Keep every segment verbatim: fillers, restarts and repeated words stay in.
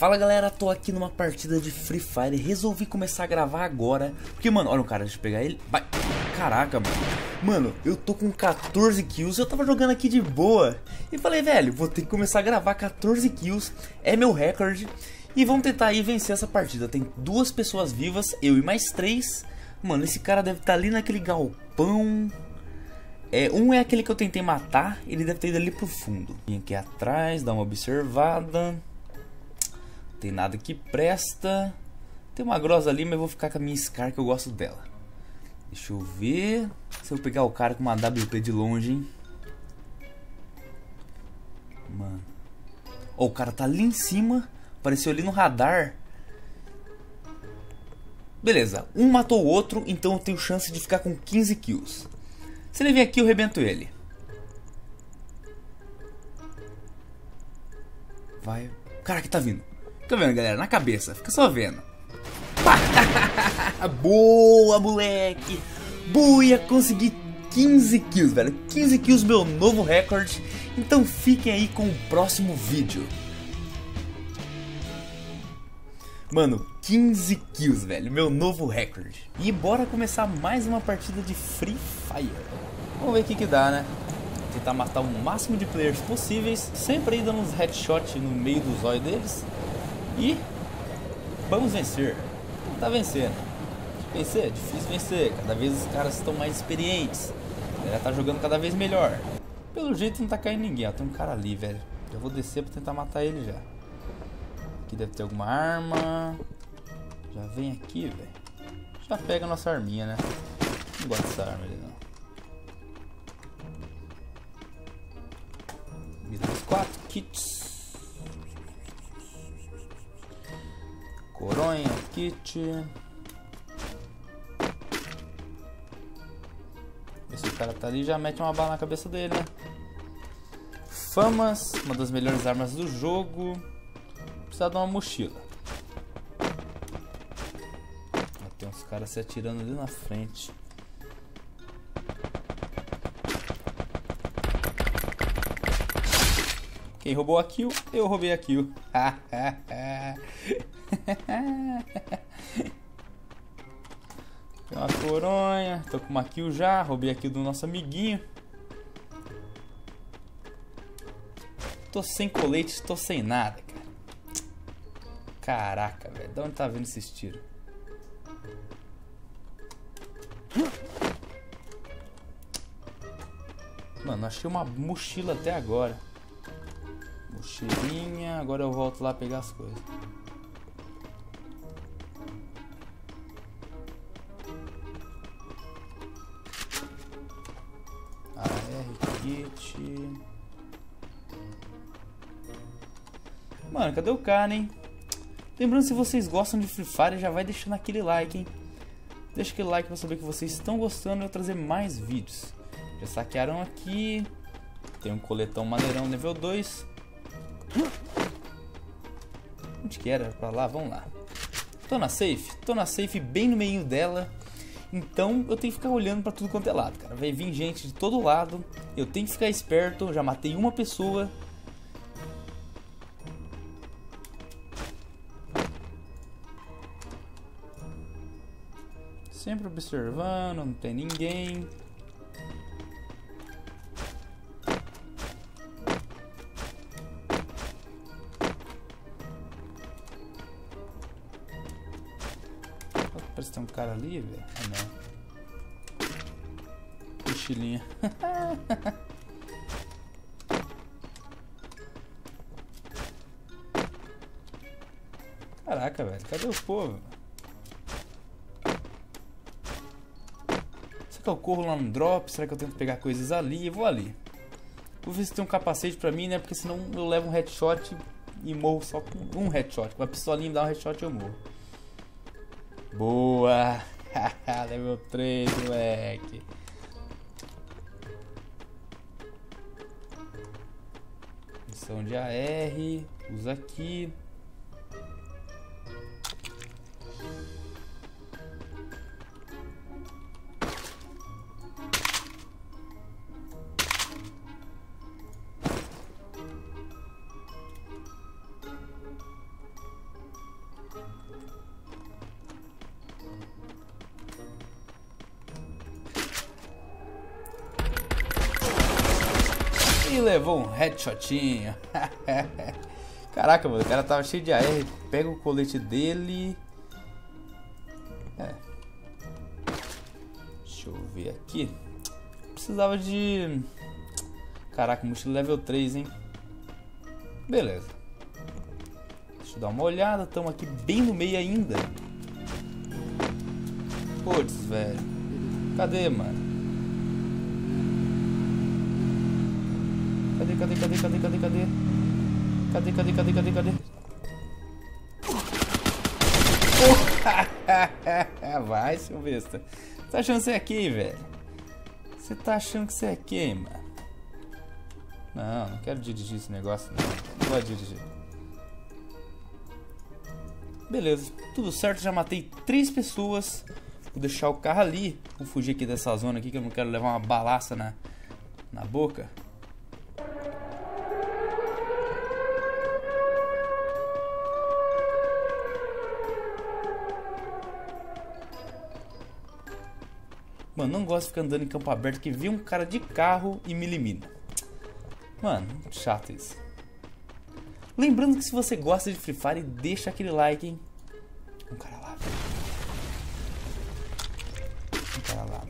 Fala galera, tô aqui numa partida de Free Fire. Resolvi começar a gravar agora porque, mano, olha o cara, deixa eu pegar ele. Vai. Caraca, mano. Mano, eu tô com quatorze kills. Eu tava jogando aqui de boa e falei, velho, vou ter que começar a gravar. Quatorze kills é meu recorde. E vamos tentar aí vencer essa partida. Tem duas pessoas vivas, eu e mais três. Mano, esse cara deve estar ali naquele galpão. É, um é aquele que eu tentei matar. Ele deve ter ido ali pro fundo. Vim aqui atrás, dar uma observada. Não tem nada que presta. Tem uma grossa ali, mas eu vou ficar com a minha Scar, que eu gosto dela. Deixa eu ver se eu pegar o cara com uma W P de longe, hein. Mano, oh, o cara tá ali em cima. Apareceu ali no radar. Beleza, um matou o outro, então eu tenho chance de ficar com quinze kills. Se ele vir aqui, eu rebento ele. Vai. Cara, que tá vindo. Fica vendo, galera, na cabeça. Fica só vendo. Boa, moleque. Boa, consegui quinze kills, velho. quinze kills, meu novo recorde. Então fiquem aí com o próximo vídeo. Mano, quinze kills, velho, meu novo recorde. E bora começar mais uma partida de Free Fire. Vamos ver o que que dá, né? Tentar matar o máximo de players possíveis, sempre aí dando uns headshots no meio do zóio deles. E vamos vencer. Tá vencendo. Vencer, é difícil vencer. Cada vez os caras estão mais experientes. Ele tá jogando cada vez melhor. Pelo jeito não tá caindo ninguém, ó. Tem um cara ali, velho. Eu vou descer pra tentar matar ele já. Aqui deve ter alguma arma. Já vem aqui, velho. Já pega a nossa arminha, né? Não gosto dessa arma ali, não. Me dá os quatro kits. Coronha, kit. Esse cara tá ali, já mete uma bala na cabeça dele, né? Famas, uma das melhores armas do jogo. Precisa de uma mochila. Tem uns caras se atirando ali na frente. Quem roubou a kill? Eu roubei a kill. Tem uma coronha. Tô com uma kill já. Roubei a kill do nosso amiguinho. Tô sem colete, tô sem nada, cara. Caraca, velho. De onde tá vindo esses tiros? Mano, achei uma mochila até agora. Mochilinha. Agora eu volto lá pegar as coisas. A R kit. Mano, cadê o cara, hein? Lembrando, se vocês gostam de Free Fire, já vai deixando aquele like, hein? Deixa aquele like pra saber que vocês estão gostando e eu trazer mais vídeos. Já saquearam aqui. Tem um coletão maneirão nível dois. Onde que era? Pra lá? Vamos lá. Tô na safe? Tô na safe bem no meio dela. Então eu tenho que ficar olhando pra tudo quanto é lado, cara. Vai vir gente de todo lado. Eu tenho que ficar esperto. Já matei uma pessoa. Sempre observando, não tem ninguém. Parece que tem um cara ali, velho. Ah, não. Mochilinha. Caraca, velho. Cadê o povo? Será que eu corro lá no drop? Será que eu tento pegar coisas ali? Eu vou ali. Vou ver se tem um capacete pra mim, né? Porque senão eu levo um headshot e morro só com um headshot. Com a pistolinha me dá um headshot e eu morro. Boa! Level três, moleque. Missão de A R. Usa aqui. levou um headshotinho. Caraca, mano, o cara tava cheio de A R. Pega o colete dele. É. Deixa eu ver aqui. Precisava de... Caraca, mochila level três, hein? Beleza. Deixa eu dar uma olhada. Estamos aqui bem no meio ainda. Putz, velho. Cadê, mano? Cadê, cadê, cadê, cadê, cadê, cadê? Cadê, cadê, cadê, cadê, cadê? Oh. Vai, seu besta. Você tá achando que você é quem, velho? Você tá achando que você é quem, mano? Não, não quero dirigir esse negócio, não. Não vou dirigir. Beleza, tudo certo, já matei três pessoas. Vou deixar o carro ali. Vou fugir aqui dessa zona aqui, que eu não quero levar uma balaça na, na boca. Mano, não gosto de ficar andando em campo aberto que vê um cara de carro e me elimina. Mano, chato isso. Lembrando que se você gosta de Free Fire, deixa aquele like, hein. Um cara lá, velho. Um cara lá.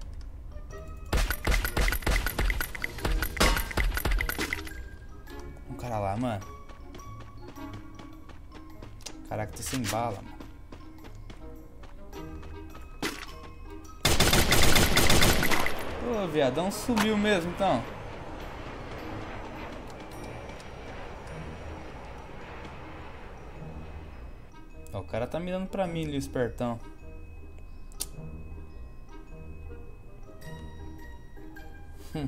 Um cara lá, mano. Caraca, tô sem bala, mano. Ô, viadão, sumiu mesmo, então. Ó, o cara tá mirando pra mim ali, o espertão. Hum.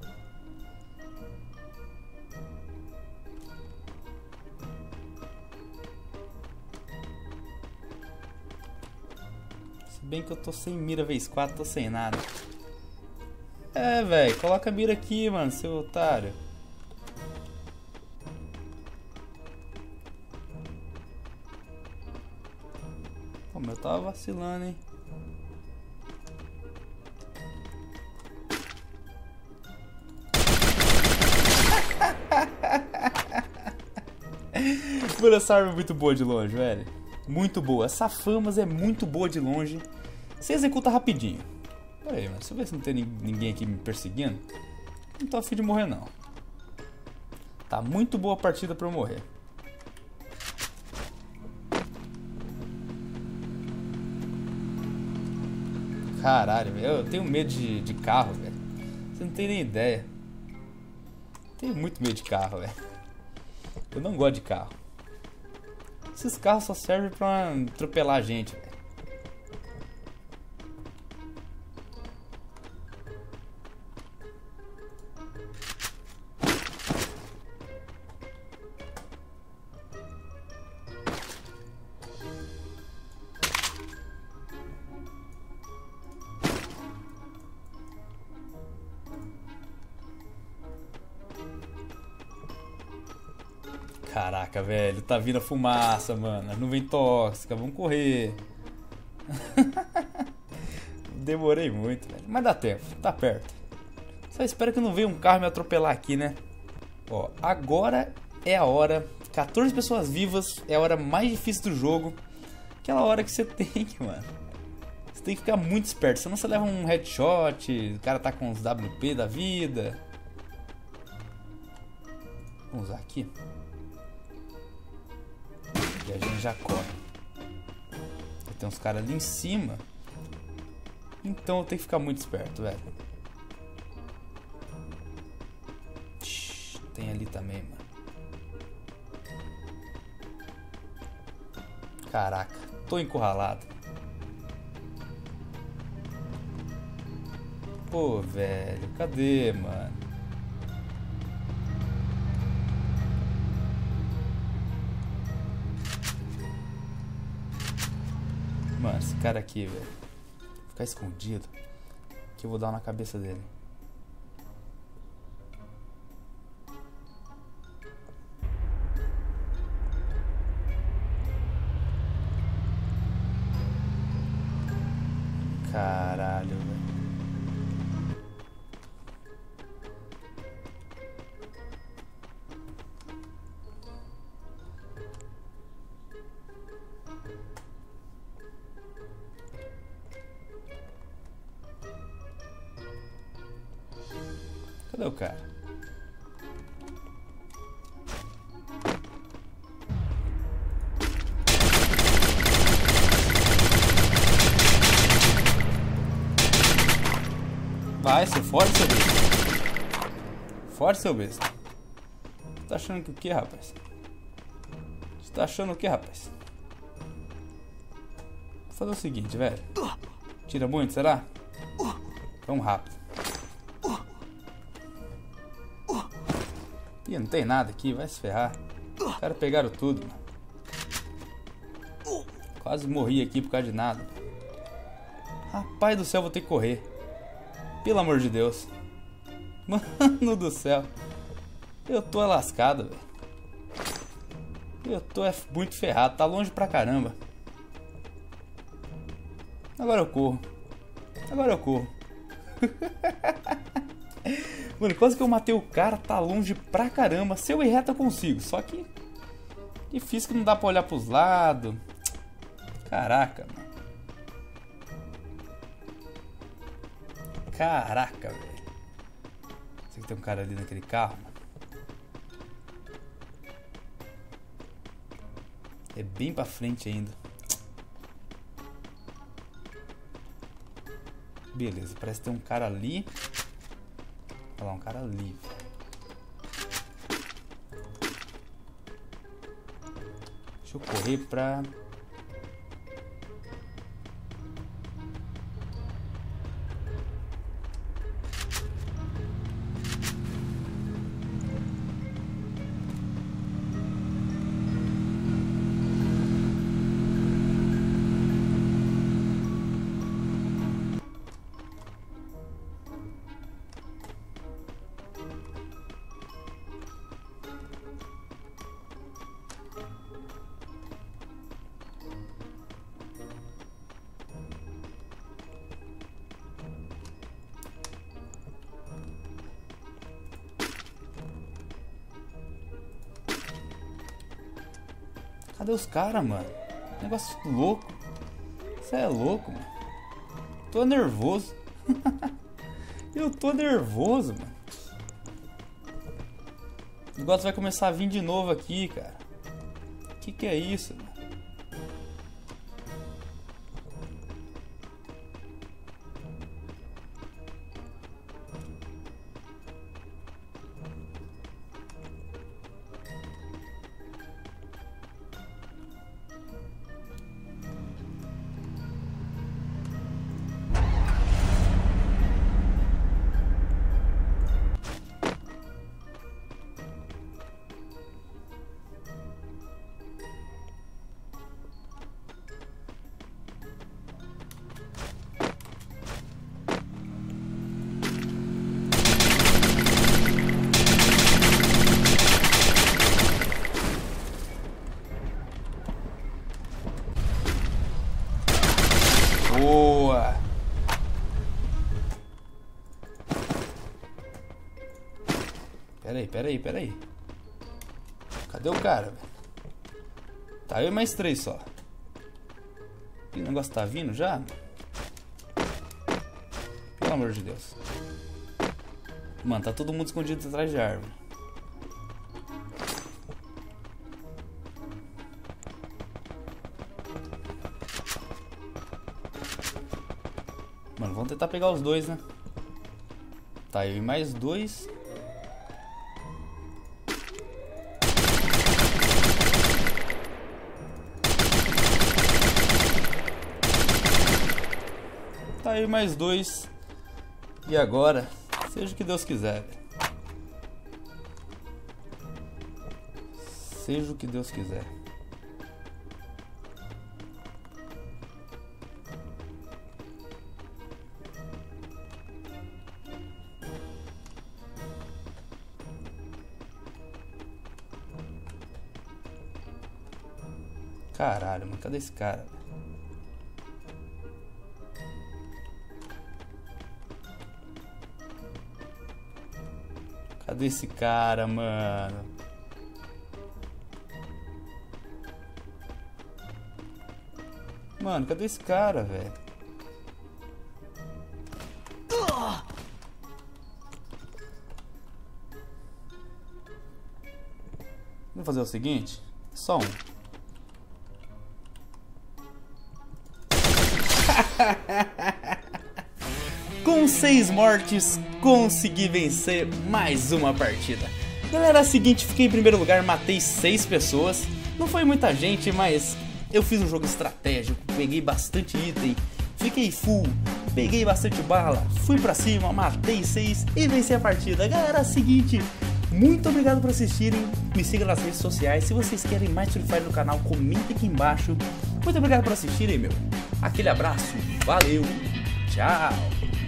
Se bem que eu tô sem mira vez quatro, tô sem nada. É, velho, coloca a mira aqui, mano, seu otário. Pô, mas eu tava vacilando, hein. Mano, essa arma é muito boa de longe, velho. Muito boa. Essa Famas é muito boa de longe. Você executa rapidinho. Pera aí, mano. Deixa eu ver se não tem ninguém aqui me perseguindo. Não tô afim de morrer, não. Tá muito boa a partida pra eu morrer. Caralho, velho. Eu tenho medo de, de carro, velho. Você não tem nem ideia. Tenho muito medo de carro, velho. Eu não gosto de carro. Esses carros só servem pra atropelar a gente, velho. Caraca, velho, tá vindo a fumaça, mano. A nuvem tóxica, vamos correr. Demorei muito, velho. Mas dá tempo, tá perto. Só espero que não venha um carro me atropelar aqui, né? Ó, agora é a hora. quatorze pessoas vivas, é a hora mais difícil do jogo. Aquela hora que você tem que, mano. Você tem que ficar muito esperto, senão você leva um headshot. O cara tá com os W P da vida. Vamos usar aqui. E a gente já corre. Tem uns caras ali em cima. Então eu tenho que ficar muito esperto, velho. Tem ali também, mano. Caraca, tô encurralado. Pô, velho, cadê, mano? Mano, esse cara aqui, velho. Vou ficar escondido. Que eu vou dar na cabeça dele. Caralho, velho. Cadê o cara? Vai, você fora, seu besta. Fora, seu besta. Você tá achando que o que, rapaz? Você tá achando o que, rapaz? Vou fazer o seguinte, velho. Tira muito, será? Vamos rápido. Ih, não tem nada aqui, vai se ferrar. Os caras pegaram tudo, mano. Quase morri aqui por causa de nada. Rapaz do céu, vou ter que correr. Pelo amor de Deus. Mano do céu. Eu tô lascado, velho. Eu tô é muito ferrado. Tá longe pra caramba. Agora eu corro. Agora eu corro. Mano, quase que eu matei o cara. Tá longe pra caramba. Se eu ir reto eu consigo. Só que difícil que não dá pra olhar pros lados. Caraca, mano. Caraca, velho. Sei que tem um cara ali naquele carro, mano. É bem pra frente ainda. Beleza, parece que tem um cara ali. Olha lá, um cara ali, velho. Deixa eu correr pra... Cadê os caras, mano? Negócio louco. Você é louco, mano. Tô nervoso. Eu tô nervoso, mano. O negócio vai começar a vir de novo aqui, cara. Que que é isso, mano? Boa! Pera aí, pera aí, pera aí. Cadê o cara, velho? Tá eu e mais três só. O negócio tá vindo já? Pelo amor de Deus. Mano, tá todo mundo escondido atrás de árvore. Mano, vamos tentar pegar os dois, né? Tá, eu e mais dois. Tá, eu e mais dois. E agora, seja o que Deus quiser. Seja o que Deus quiser. Caralho, mano, cadê esse cara? Cadê esse cara, mano? Mano, cadê esse cara, velho? Vou fazer o seguinte, só um. Com seis mortes, consegui vencer mais uma partida. Galera, é o seguinte, fiquei em primeiro lugar, matei seis pessoas. Não foi muita gente, mas eu fiz um jogo estratégico, peguei bastante item, fiquei full, peguei bastante bala, fui pra cima, matei seis e venci a partida. Galera, é o seguinte, muito obrigado por assistirem, me sigam nas redes sociais. Se vocês querem mais Free Fire no canal, comentem aqui embaixo. Muito obrigado por assistirem, meu. Aquele abraço, valeu, tchau.